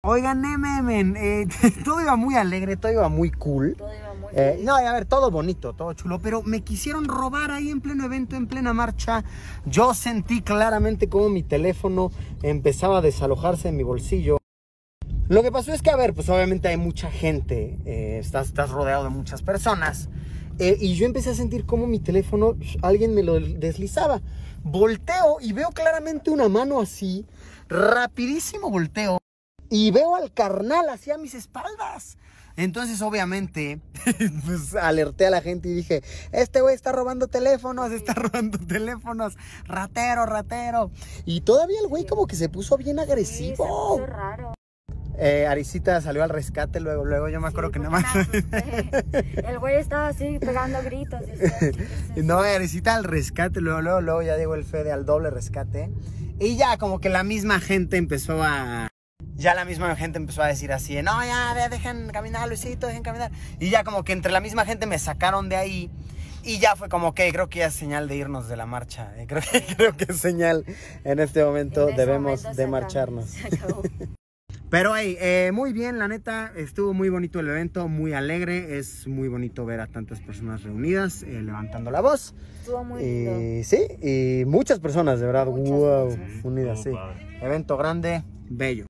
Oigan, todo iba muy alegre, todo iba muy cool. Todo iba muy No, a ver, todo bonito, todo chulo, pero me quisieron robar ahí en pleno evento, en plena marcha. Yo sentí claramente cómo mi teléfono empezaba a desalojarse de mi bolsillo. Lo que pasó es que, a ver, pues obviamente hay mucha gente, estás rodeado de muchas personas, y yo empecé a sentir cómo mi teléfono, alguien me lo deslizaba. Volteo y veo claramente una mano así, rapidísimo volteo. Y veo al carnal hacia mis espaldas. Entonces, obviamente, pues alerté a la gente y dije, este güey está robando teléfonos, ratero, ratero. Y todavía el güey como que se puso bien agresivo. Sí, se puso raro. Arisita salió al rescate luego, yo me acuerdo que nada más. El güey estaba así pegando gritos. No, Arisita al rescate, luego ya llegó el Fede al doble rescate. Y ya como que la misma gente empezó a decir así, no, ya, dejen caminar, Luisito, dejen caminar. Y ya como que entre la misma gente me sacaron de ahí. Y ya fue como que creo que ya es señal de irnos de la marcha. Creo que es señal en este momento, debemos de marcharnos. Se acabó. Pero muy bien, la neta, estuvo muy bonito el evento, muy alegre. Es muy bonito ver a tantas personas reunidas, levantando la voz. Estuvo muy lindo. Sí, y muchas personas, de verdad, Muchas, wow, muchas. unidas, sí. Evento grande, bello.